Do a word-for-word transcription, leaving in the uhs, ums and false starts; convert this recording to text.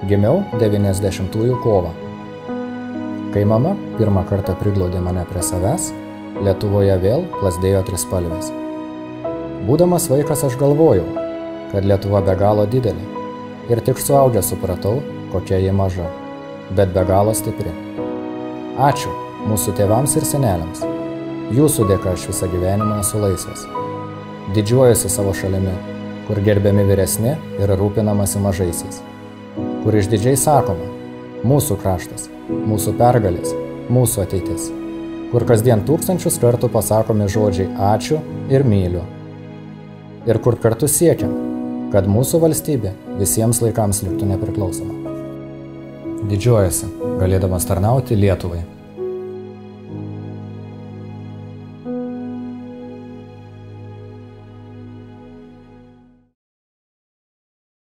Gimiau devyniasdešimtųjų kovą. Kai mama pirmą kartą priglaudė mane prie savęs, Lietuvoje vėl plazdėjo trispalvės. Būdamas vaikas aš galvojau, kad Lietuva be galo didelė, ir tik suaugęs supratau, kokia ji maža, bet be galo stipri. Ačiū mūsų tėvams ir seneliams. Jūsų dėka aš visą gyvenimą esu laisvas. Didžiuojuosi savo šalimi, kur gerbiami vyresni ir rūpinamasi mažaisiais, kur išdidžiai sakoma, mūsų kraštas, mūsų pergalės, mūsų ateitis, kur kasdien tūkstančius kartų pasakomi žodžiai ačiū ir myliu, ir kur kartu siekiam, kad mūsų valstybė visiems laikams liktų nepriklausoma. Didžiuojuosi, galėdamas tarnauti Lietuvai.